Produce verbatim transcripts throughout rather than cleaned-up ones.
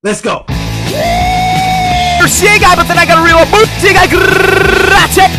Let's go. Siega, but then I gotta reload. Boom, siega, grazie.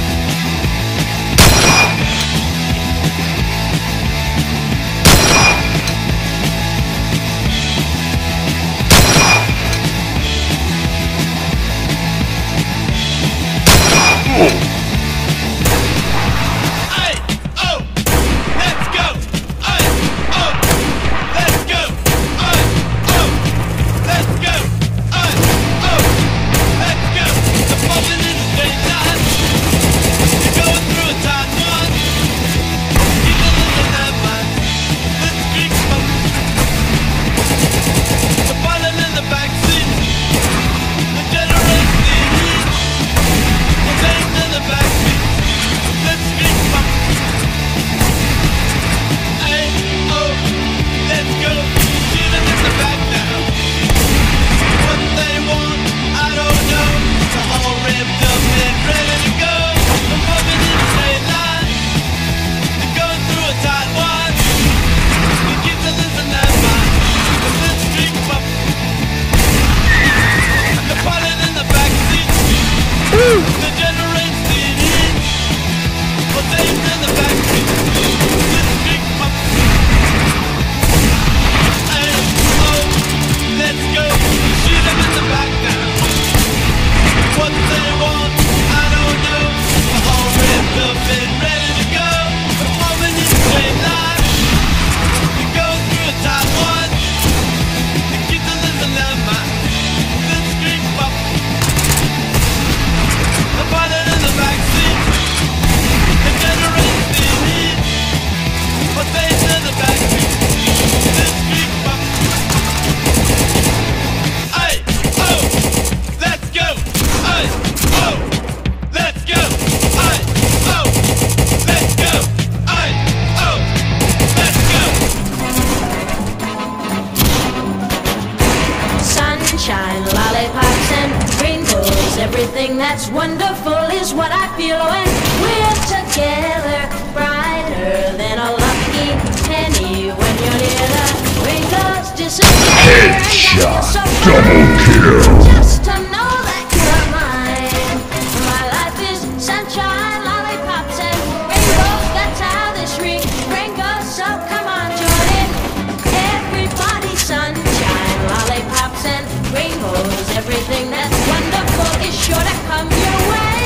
Sunshine, lollipops and rainbows. Everything that's wonderful is what I feel when we're together. Brighter than a lucky penny when you're near. The rainbows disappear. Headshot, So double kill. just to know that you're mine. My life is sunshine, lollipops and rainbows. That's how this ring ring goes. So come on, join in. Everybody, sunshine, lollipops and rainbows. Everything that's wonderful is sure to come your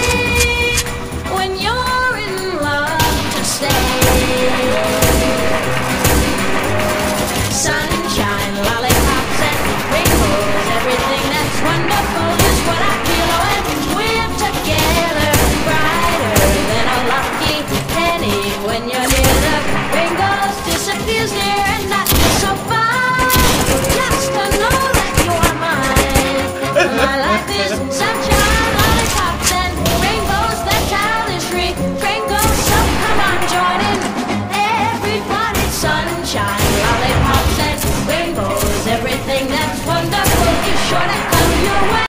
way when you're in love to stay. Sun